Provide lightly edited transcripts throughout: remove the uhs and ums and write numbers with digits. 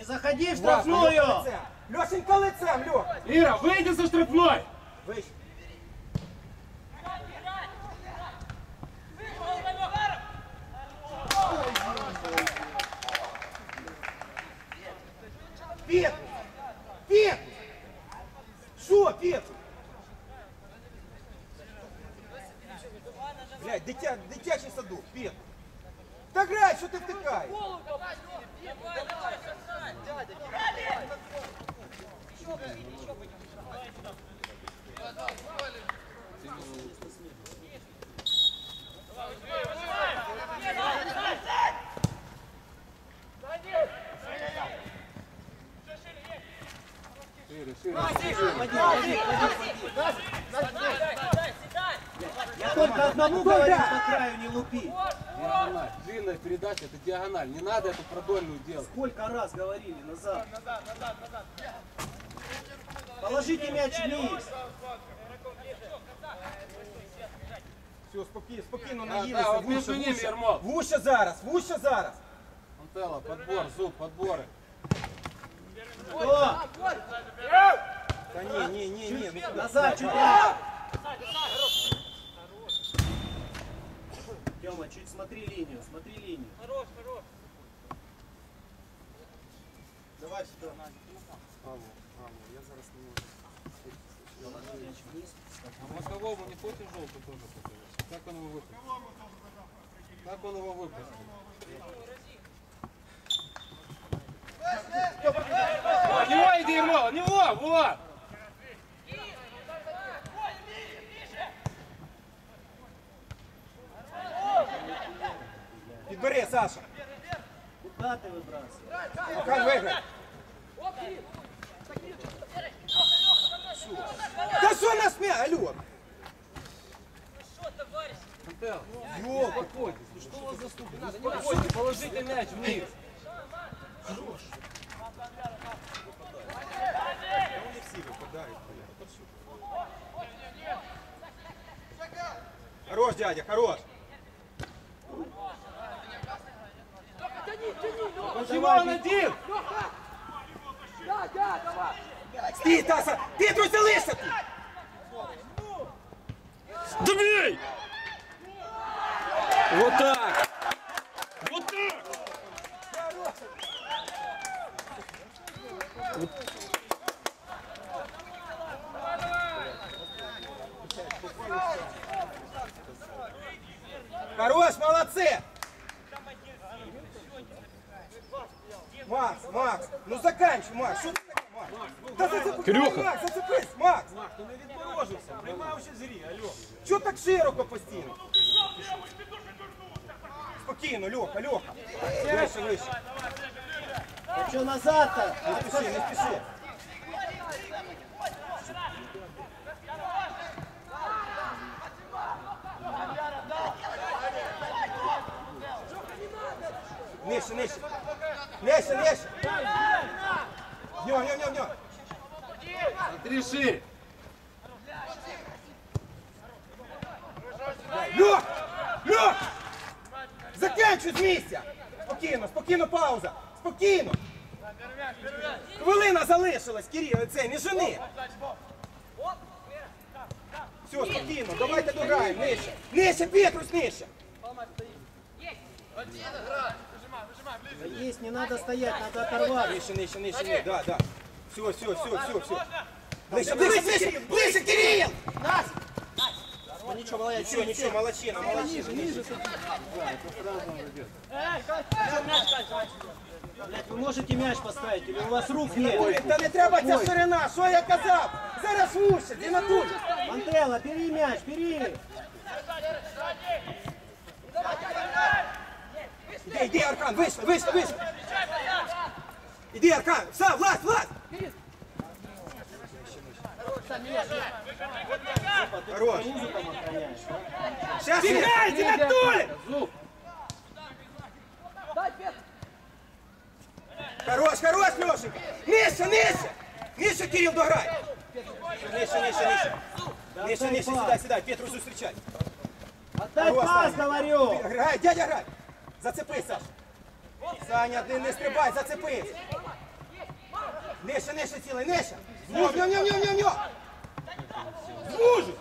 Не заходи в штрафную! Лешенька лицем, Лех! Ира, выйди со штрафной! Выше. Петрус! Петрус! Що, Петрус? Блядь, дитячий садок, Петрус! Та грай, що ти втикаєш? Я только одному говорю, по краю не лупи. Диагональ. Длинная передача, это диагональ. Не надо эту продольную делать. Сколько раз говорили назад. Положите мяч вниз. Все, спокійно Да, наїлися. вот между ними, Ермол. Вуще зараз, вуще зараз. Антелла, подбор, зуб, подборы. Кто? Та ні. Ну, Назад чуть раз. Тёма, чуть смотри линию, смотри линию. Хорош. Давай сюди. Я зараз не можу. А Маковому не хочешь желтый тоже показать? Как он его выпустил? Как он его выпустил? В него иди, Ермол, в него, вот! Підбери, Саша. Куда ты выбрасываешь? Окан виграй. Та що нас м'я, алло? Антелла, Йо, успокойтесь. Ну что у вас за ступень? Успокойтесь, положите мяч вниз. Вони всі випадають. Хорош, дядя, хорош. Почему он один? Стій, Таса! Петрус, залишся тут! Добей! Вот так! Вот так! Хорош, молодцы! Макс, ну заканчивай, Макс, що ти таке, Макс? Та зацепись, Макс, зацепись, Макс! Макс, ти не відморожився, приймав ще зрі, алло. Чого так широко постійно? Спокійно, Льоха. Вище. Ты что назад-то? Не спіши. Нижче. Ньо. Смотри шире. Льох! Закінчуй з місця! Спокійно, пауза! Спокійно! Хвилина залишилась, Кирил, це, не жени! Все, спокійно, давайте дограємо, нижче, Петрус, нижче! Да есть, не надо стоять, надо оторваться. Нижче, да. Все. Ближче, Кирил! Ну ничего, молодец. Ничего, молодчина. Ниже. Блядь, вы можете мяч поставить или у вас рук нет? Та не треба ця ширина, що я казав? Зараз вуще, ти на тут! Антелла, бери мяч, бери! Іди, Аркан, вийшли! Іди, Аркан, все, влазь! Хорош! Сейчас играйте на Толе! Хорош, Лешенька! Нижче, Кирилл, дограй! Нижче, сідай, Петру зустрічай! Отдай пас, говорю! Грай, дядя, грай! Зацепись, Саш! Саня, не стрибай, зацепись! Нижче, нижче цілий, нижче. Змуж, ньо. Змужу.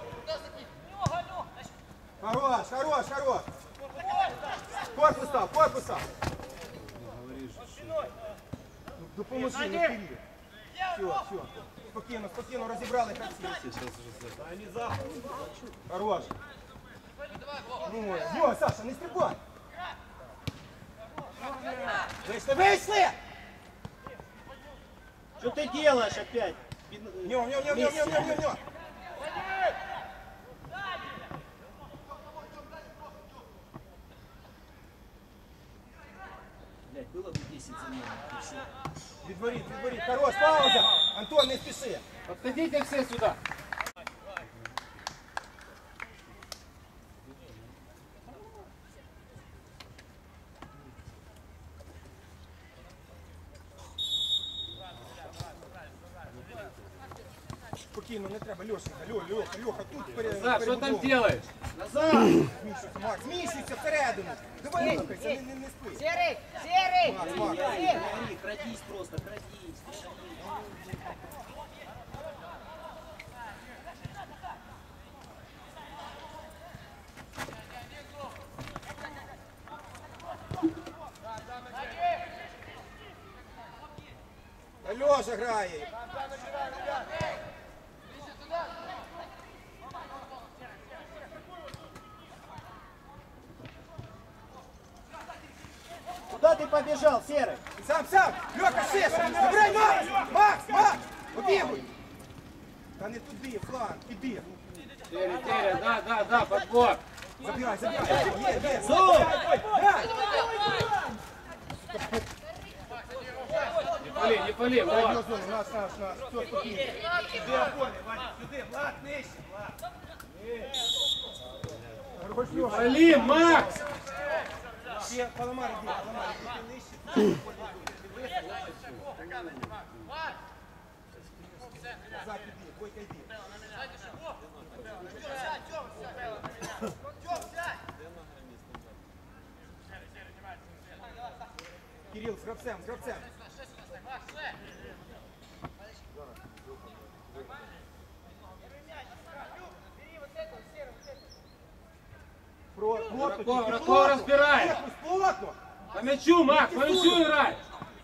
Хорош. Корпус став. Допоможи, не Кирил. Все. Спокійно, розібрали гравців. Хорош. Ну, Саша, не стрибай. Вышли! Что ты делаешь опять? Нё. Блядь, было бы 10 замен. Відворіть. Хорош, пауза. Антон, не спіши. Подходите все сюда. Спокійно, не треба, Льоха, тут Назар, что там делаешь? Назад! Макс, зміщуйся всередину. Давай рухайся, не спи. Серый! Макс. Крадись просто, крадись. Льоша грає. Куда ты побежал, Серый? Сам. Льоха, шесть. Забирай, Макс. Побігуй. Та не туди, фланг, іди. Теря, да, подбор. Забирай. Є. Зуб! Не пали, вот. Наш. Все, спокійно. Сюди, Афоня, Ваня, сюди. Влад, нижче, Влад. Хорош, Льоша. Пали, Макс! Ще Паламар, іди нижче. Назад іди, Бойка іди. Кирил, з гравцем. Врагов разбирай! Плотно! По мячу, Макс, по мячу играй!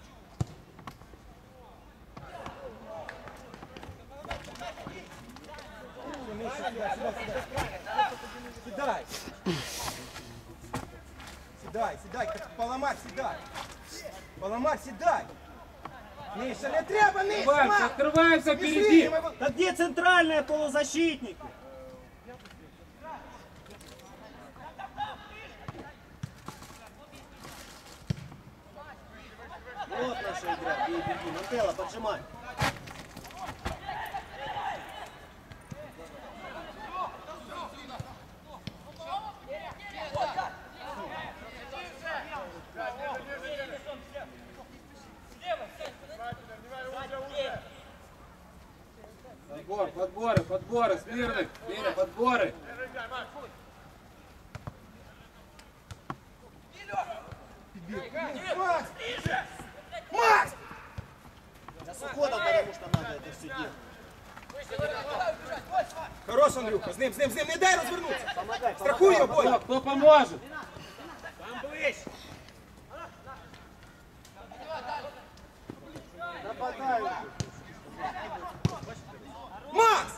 Сідай, Паламар, сідай! Миша, не треба, Миша! Открываемся впереди! Да где центральные полузащитники? Вот наша игра. Беги, Нателла, поджимай. Подборы, смирных, Беря, подборы. Макс! Да с уходом, потому что надо это все делать. Хорош, Андрюха, з ним, не дай розвернутися. Помогай. Страхуй його, Бодя. Кто поможет? Нападают. Макс!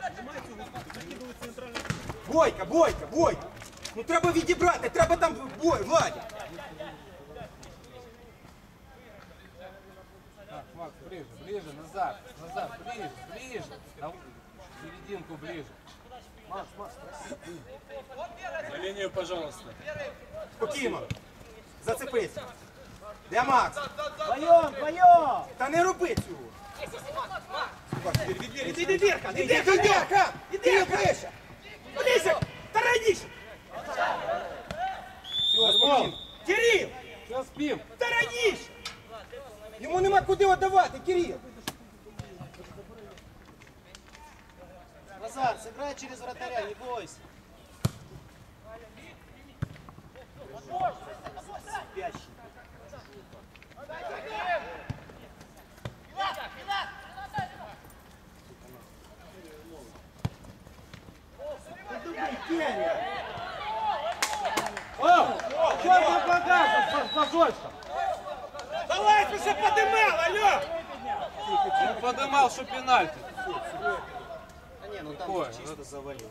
Бойка! Ну треба відібрати, треба там бой, Владя. Так, Макс, ближе, назад, ближе. На серединку ближе. Макс, За линию, пожалуйста. Спокійно. Зацепися. Де Макс? Вдвоем! Та не роби цього. Іди, Дірка! Іди, ближче! Ближче! Та раніше! Все, спокійно. Кирил! Сейчас спим. Та раніше! Йому нема куди віддавати, Кирил! Назар, сыграй через вратаря, не бойся. Спящий. поднимал, что пенальти. Да не, ну там Какое? чисто завалил.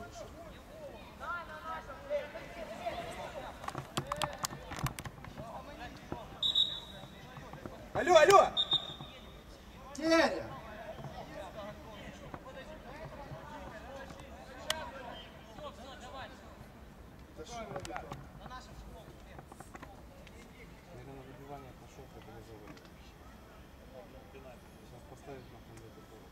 Алло, алло! Теря! Наверное, на выбивание пошел, когда завалил. Сейчас поставить на это было.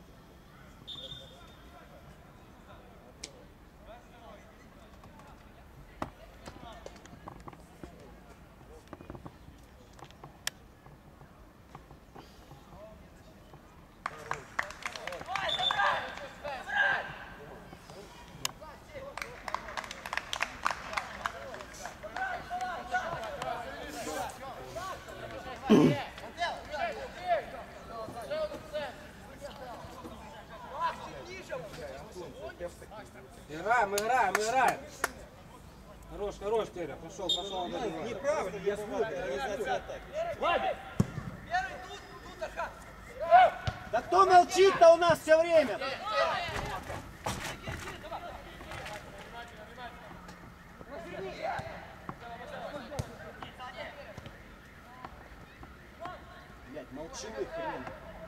Играем. Хорош, Теря. Пошел, надо добивать. Неправильно, я слушаю. Да кто молчит-то у нас все время? Блядь, молчаливый хрен.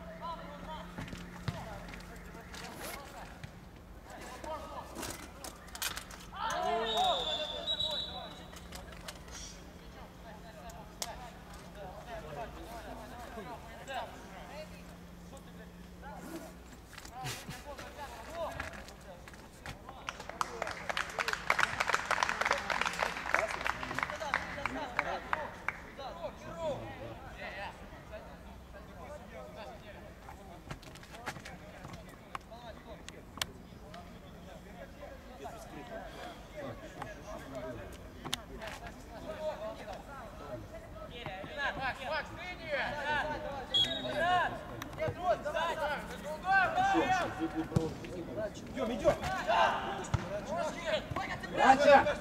Идем. Дальше.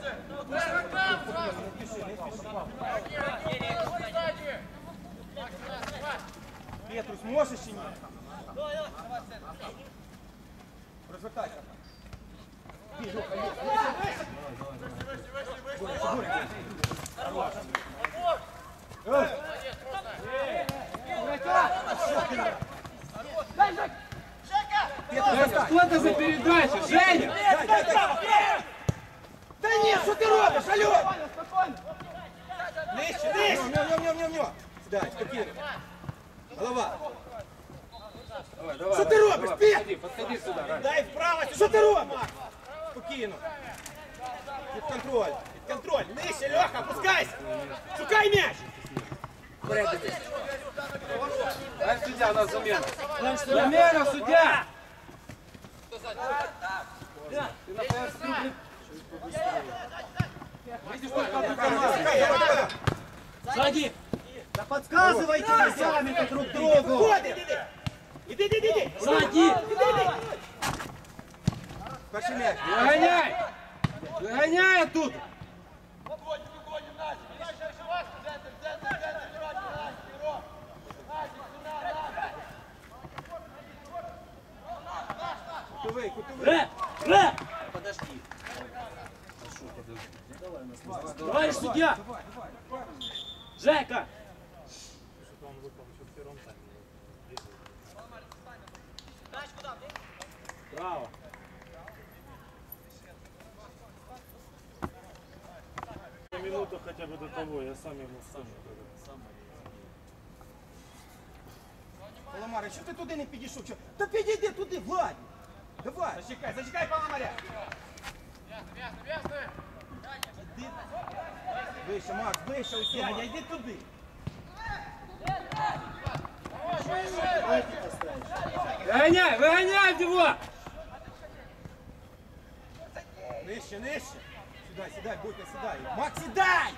Петрус, можешь или нет? Развертайся. Что это за передача, Женя? Да нет, что ты робишь, алло! Нижче! Нем! Сюда, спокійно. Голова. Давай, Що ти робиш, Пет? Подходи сюда, Рай. Дай вправо, що ти робиш? Спокійно. Під контроль. Нижче, Льоха, опускайся. Шукай м'яч. Дай судья, у нас замена. Замена, судья! Ты на ПС видишь, что там Сзади! Да подсказывайте вы сами друг другу! Іди. Сзади! Перший м'яч. Выгоняй оттуда! Кутовий. Подожди. Товарищ судья! Жека! Браво! Минуту хотя бы до того, я сам ему сам. Паламаре, що ти туди не підійшов? Та підійди туди, Владі. Давай. Зачекай, Паламаря. Іди. Вище, Макс, вище ось. Дядя, йди туди. Выгоняй его! Нижче. Сідай, будьте, сідай. Макс, сідай!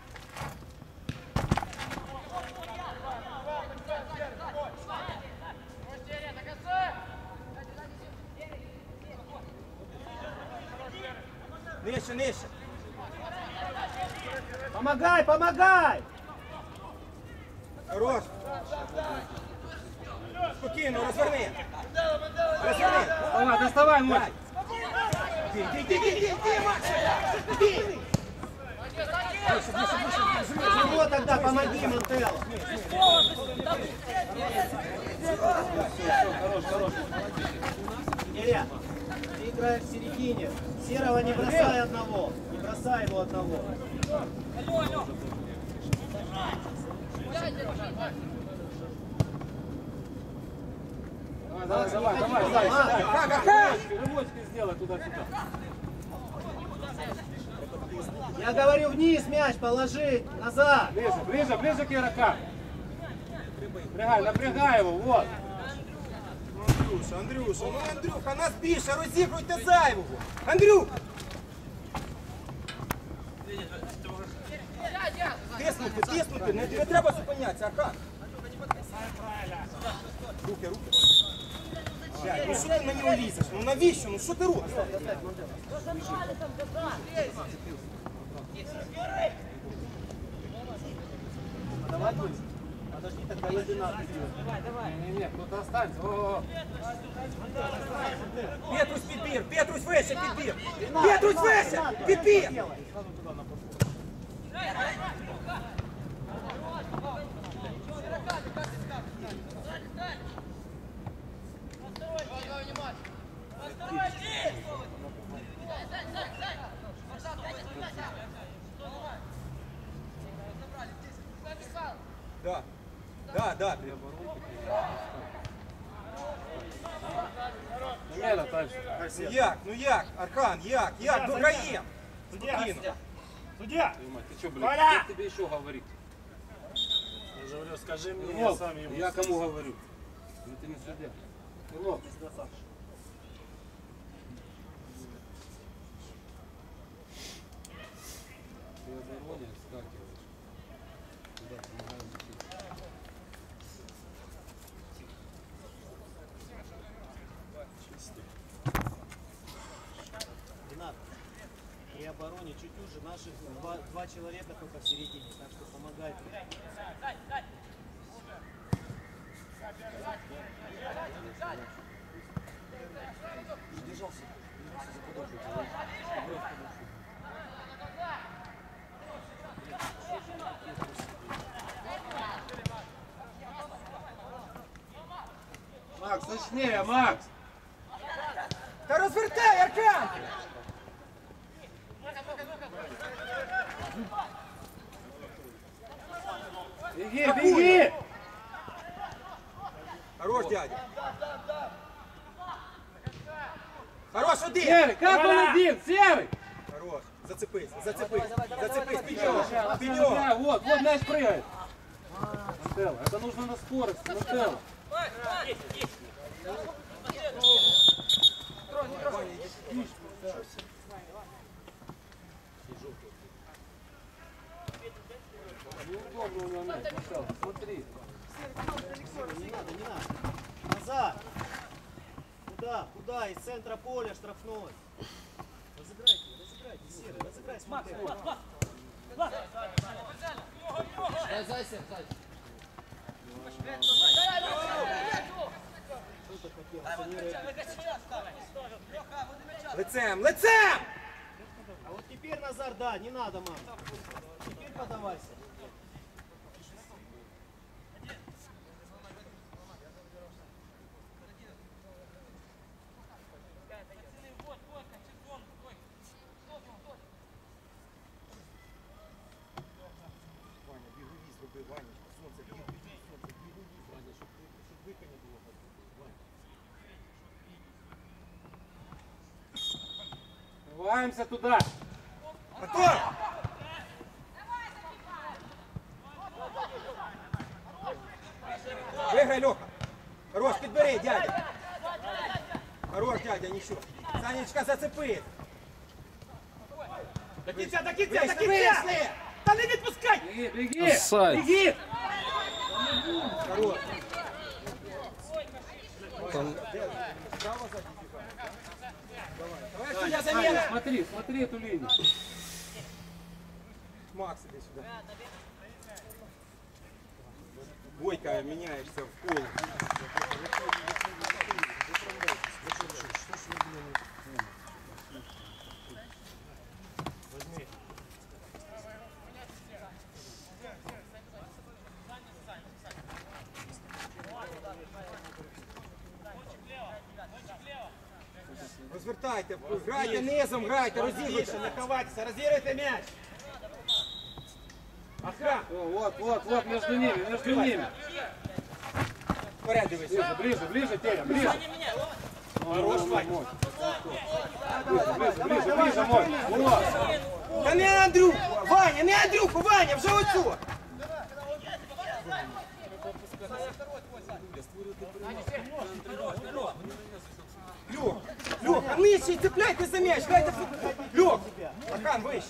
Нижче. Помогай! Хорош. Спокійно, розверни. Розверни. Доставай, доставай, Мать. Іди, Макс! Іди! Чего тогда помоги, Монтелло. Илья, ты играешь в середине. Серого не бросай одного. Не бросай его одного. Давай. Переводчики сделай туда-сюда. Я говорю, вниз мяч положить, назад. Ближе к игрокам. Напрягай его, вот. Андрюха, нас більше, розігруйте зайвого. Андрюх! Тиснути, не треба зупинятися, Аркан. Руки. Ну що ти на нього лізеш? Ну навіщо? Ну що ти робиш? Давай быстро. Подожди, тогда еды надо. Не, кто-то останется. О-о-о. Петрусь підбір, Петрусь вище підбір. Петрусь вище, підбір. Да. Замена дальше. Ну як, Аркан, як, дограєм. Спокійно. Судья! Ты что, блядь, как тебе еще говорить? Я же говорю, скажи мне, я сам ему. Я кому говорю? Это не судья. Илов. Ты обороне скакиваешь. Туда помогаем лечить. Ренат, при обороне чуть уже наших два человека только в середине, так что помогай. Держался за подошву. Макс, точнее, Макс! Та розвертай, Аркан! Беги! Хорош, дядя. Хорош, один. Серый, как он один? Серый! Хорош, зацепись, під нього. Вот мяч прыгает. Нателло, это нужно на скорости, Нателло. Неудобно у него мяч, Нателло, смотри. Не надо. Назад. Куда? Из центра поля штрафной. Разыграйте, Серый, разыграй, смотри. Лицем! А вот теперь, Назар, да, не надо, мам. Теперь подавайся. Ваня, бігові зроби, Ванечка, сонце, бігові, Ваня, щоб вика не було. Врываемся туда. Готов! Виграй, Льоха. Хорош, підбери, дядя. Хорош, дядя, нічого. Санечка, зацепи. До кінця! Вийшли! Та не відпускай! Беги! Беги! Хорош. Давай, судья, замена! Смотри эту линию. Макс, иди сюда. Бойко меняешься в пол. розвертайте, грайте низом, грайте, розігруйте. Не ховайтеся, розігруйте м'яч. Охрана. Вот, между ними. Вперед дивися. Ближе, Теля, ближе. Хорош, Вань. Ближе, мой. Вот. Та не Андрюху, Ваня, не Андрюху, Ваня, вже оцю. Льоха, нижче, цепляйте за м'яч, грайте футбол. Льох, Ахан, вище.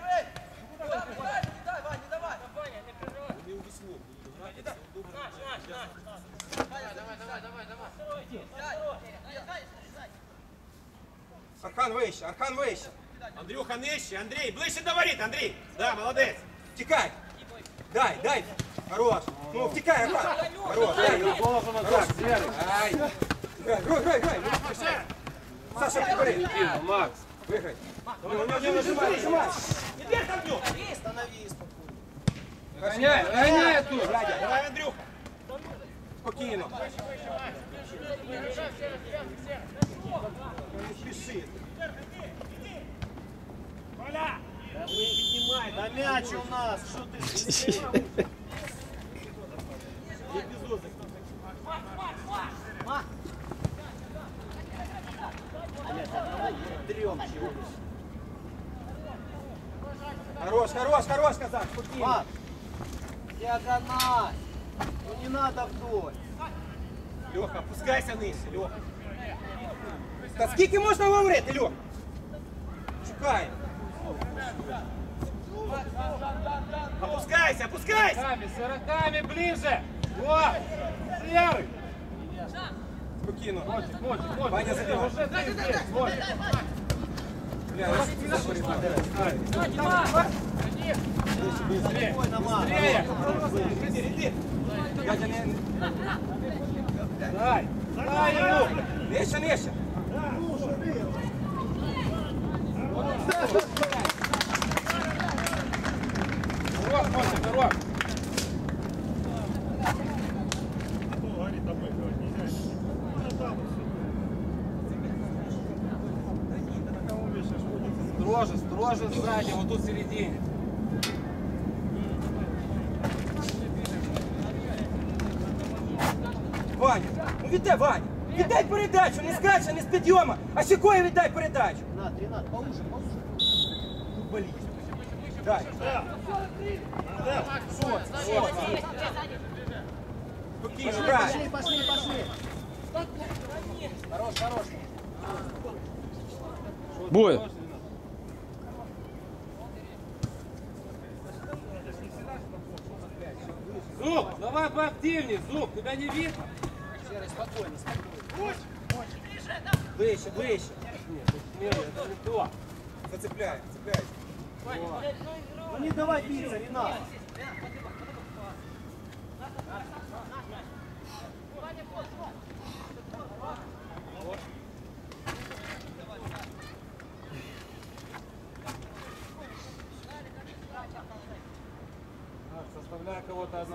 Архан вище. Андрюха, нижче, Андрій, ближче до воріт, Андрій. Да, молодець. Втікай. Дай. Хорош. Ну, втікай, Архан. Хорош, дай. Хорош. Ай. Грай. Саша, вперед. Макс. Виграй. Ну, нажимай. Не дверь там, Андрюха. Останови спокойно. Гоняй тут. Давай, Андрюха. Спокійно. Не спіши. Да вы поднимай, да мяч у нас, что ты Хорош, казак, спокійно. Мат, диагональ, ну не надо вдоль. Льоха, опускайся нижче, Льоха. Та скільки можна говорити, Льоха? Шукай. Опускайся. Сороками ближе. Вот. Серый. Спокійно. Мотик. Ваня, забивай. Уже ты здесь. Вот. Бля, Спокойно, Мат. Быстрее. Дядя, не... Дай ему. Нижче. Хорош, Мотик, хорош. Строже сзади, вот тут в середине. Ваня, ну віддай, Ваня. Віддай передачу, не скаче, не з підйома, а щекою віддай передачу. Ренат, поуже. Футболіст. Дай. Спокійно, грай. Пошли. Хорош. Бой. Зуб, давай поактивнее, Зуб, тебя не видно. Серый, спокойно. Ближче. Нет, это не то. Зацепляй. Ну не давай биться, Ренат. Составляй кого-то одного.